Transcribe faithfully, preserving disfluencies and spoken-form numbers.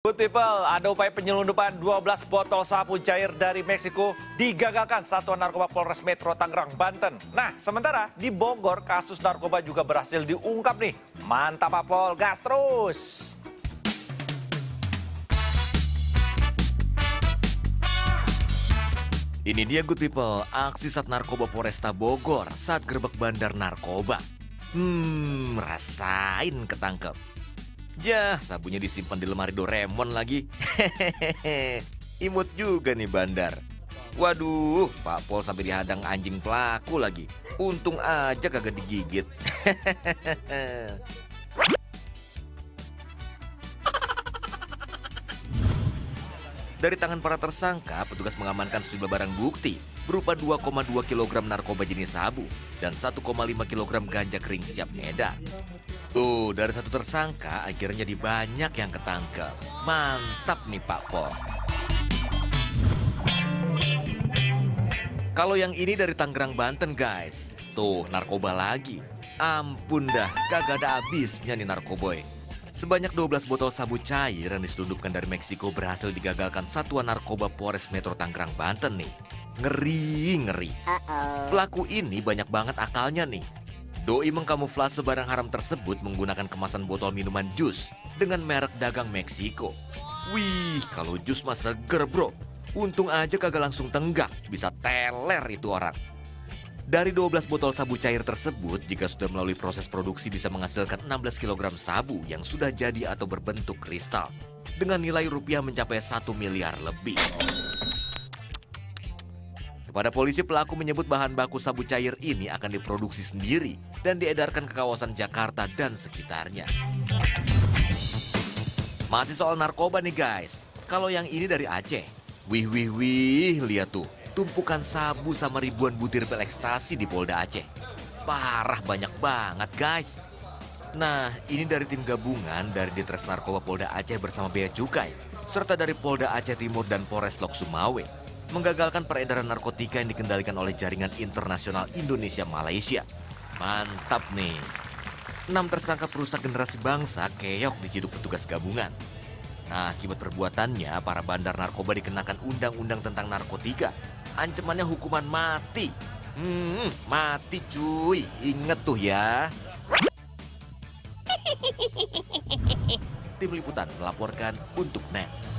Good people, ada upaya penyelundupan dua belas botol sabu cair dari Meksiko digagalkan Satuan Narkoba Polres Metro Tangerang, Banten. Nah, sementara di Bogor kasus narkoba juga berhasil diungkap nih. Mantap Pak Pol, gas terus. Ini dia good people, aksi Sat Narkoba Polresta Bogor saat gerbek bandar narkoba. Hmm, rasain ketangkep. Yah, sabunya disimpan di lemari Doraemon lagi. Hehehe, imut juga nih bandar. Waduh, Pak Pol sampai dihadang anjing pelaku lagi. Untung aja kagak digigit. Dari tangan para tersangka, petugas mengamankan sejumlah barang bukti berupa dua koma dua kilogram narkoba jenis sabu dan satu koma lima kilogram ganja kering siap edar. Tuh, dari satu tersangka akhirnya jadi banyak yang ketangkep. Mantap nih Pak Pol. Kalau yang ini dari Tangerang, Banten guys. Tuh, narkoba lagi. Ampun dah, kagak ada habisnya nih narkoboy. Sebanyak dua belas botol sabu cair yang diselundupkan dari Meksiko berhasil digagalkan Satuan Narkoba Polres Metro Tangerang, Banten nih. Ngeri, ngeri. Uh-oh. Pelaku ini banyak banget akalnya nih. Doi mengkamuflase barang haram tersebut menggunakan kemasan botol minuman jus dengan merek dagang Meksiko. Wih, kalau jus mah seger bro. Untung aja kagak langsung tenggak, bisa teler itu orang. Dari dua belas botol sabu cair tersebut, jika sudah melalui proses produksi bisa menghasilkan enam belas kilogram sabu yang sudah jadi atau berbentuk kristal. Dengan nilai rupiah mencapai satu miliar lebih. Kepada polisi, pelaku menyebut bahan baku sabu cair ini akan diproduksi sendiri dan diedarkan ke kawasan Jakarta dan sekitarnya. Masih soal narkoba nih guys. Kalau yang ini dari Aceh. Wih wih wih, lihat tuh. Tumpukan sabu sama ribuan butir pil ekstasi di Polda Aceh. Parah, banyak banget guys. Nah, ini dari tim gabungan dari Ditres Narkoba Polda Aceh bersama Bea Cukai, serta dari Polda Aceh Timur dan Polres Lok Sumawe, menggagalkan peredaran narkotika yang dikendalikan oleh jaringan internasional Indonesia-Malaysia. Mantap nih. Enam tersangka perusak generasi bangsa keok diciduk petugas gabungan. Nah, akibat perbuatannya, para bandar narkoba dikenakan undang-undang tentang narkotika. Ancamannya hukuman mati. Hmm, mati cuy. Ingat tuh ya. Tim Liputan melaporkan untuk Net.